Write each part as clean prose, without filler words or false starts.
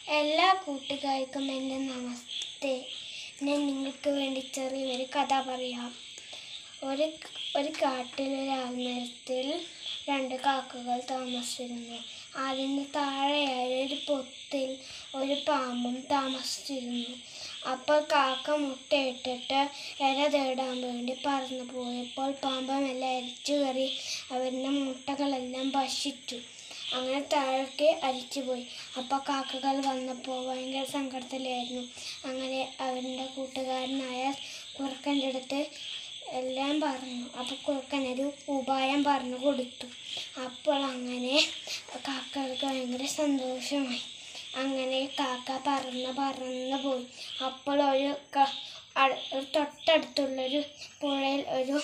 എല്ലാ കൂട്ടുകാർക്കും എൻ്റെ നമസ്തേ. ഞാൻ നിങ്ങൾക്ക് വേണ്ടി ചെറിയൊരു കഥ പറയാം. ഒരു കാട്ടിൽ ഒരു ആൽമരത്തിൽ 2 കാക്കകൾ താമസിച്ചിരുന്നു. അതിന് താഴെയായി ഒരു പൊത്തിൽ ഒരു പാമ്പും താമസിച്ചിരുന്നു. അപ്പോൾ കാക്ക മുട്ടയിട്ടിട്ട് ഇര തേടാൻ വേണ്ടി പറന്നു പോയപ്പോൾ പാമ്പ് മെല്ലെ അരിച്ചു കയറി അവരുടെ മുട്ടകളെല്ലാം ഭക്ഷിച്ചു. അങ്ങനെ താഴേക്ക് അരിച്ചുപോയി. അപ്പോൾ കാക്കകൾ വന്നപ്പോൾ ഭയങ്കര സങ്കടത്തിലായിരുന്നു. അങ്ങനെ അവരുടെ കൂട്ടുകാരനായ കുറുക്കൻ്റെ അടുത്ത് എല്ലാം പറഞ്ഞു. അപ്പോൾ കുറുക്കനൊരു ഉപായം പറഞ്ഞു കൊടുത്തു. അപ്പോൾ അങ്ങനെ കാക്കകൾക്ക് ഭയങ്കര സന്തോഷമായി. അങ്ങനെ കാക്ക പറന്ന് പോയി. അപ്പോൾ തൊട്ടടുത്തുള്ളൊരു പുഴയിൽ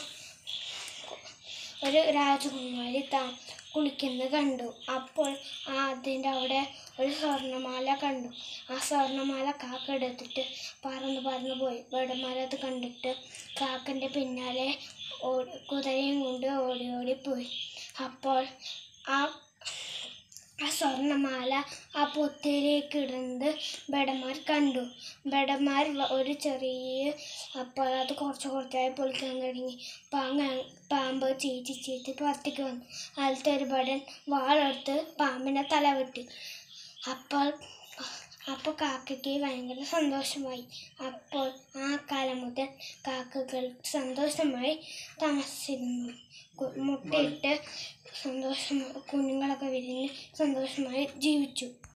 ഒരു രാജകുമാരി കുളിക്കുന്നത് കണ്ടു. അപ്പോൾ അതിൻ്റെ അവിടെ ഒരു സ്വർണ്ണമാല കണ്ടു. ആ സ്വർണ്ണമാല കാക്ക എടുത്തിട്ട് പറന്ന് പോയി. വേടന്മാർ അത് കണ്ടിട്ട് കാക്കൻ്റെ പിന്നാലെ കുതിരയും കൊണ്ട് ഓടിപ്പോയി. അപ്പോൾ ആ സ്വർണ്ണമാല ആ പൊത്തിയിലേക്ക് ഇടുന്നത് വേടന്മാർ കണ്ടു. വേടന്മാർ അപ്പോൾ അത് കുറച്ചായി പൊളിക്കാൻ തുടങ്ങി. പാമ്പ് ചീറ്റി പുറത്തേക്ക് വന്നു. അതിലത്തെ ഒരു വേടൻ വാളെടുത്ത് പാമ്പിനെ തല വെട്ടി. അപ്പോൾ കാക്കയ്ക്ക് ഭയങ്കര സന്തോഷമായി. അപ്പോൾ ആ കാലം മുതൽ കാക്കകൾ സന്തോഷമായി താമസിച്ചിരുന്നു. മുട്ടയിട്ട് കുഞ്ഞുങ്ങളൊക്കെ വിരിഞ്ഞ് സന്തോഷമായി ജീവിച്ചു.